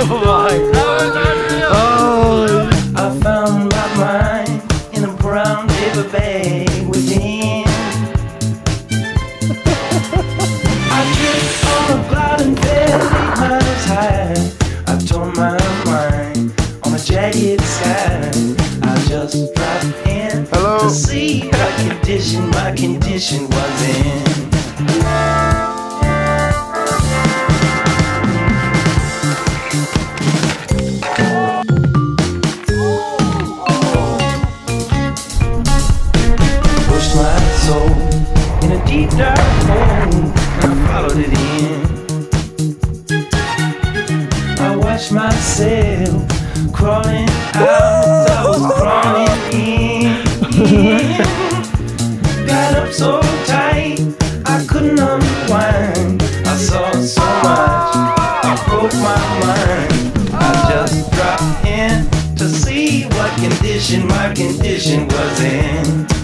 I found my mind in a brown paper bag within. I tripped on a cloud and fell 8 miles high. I tore my mind on a jagged sky. I just dropped in to see what condition my condition was in. My soul in a deep dark hole, and I followed it in. I watched myself crawling out, I was crawling in. Got up so tight, I couldn't unwind. I saw so much, I broke my mind. I just dropped in to see what condition my condition was in.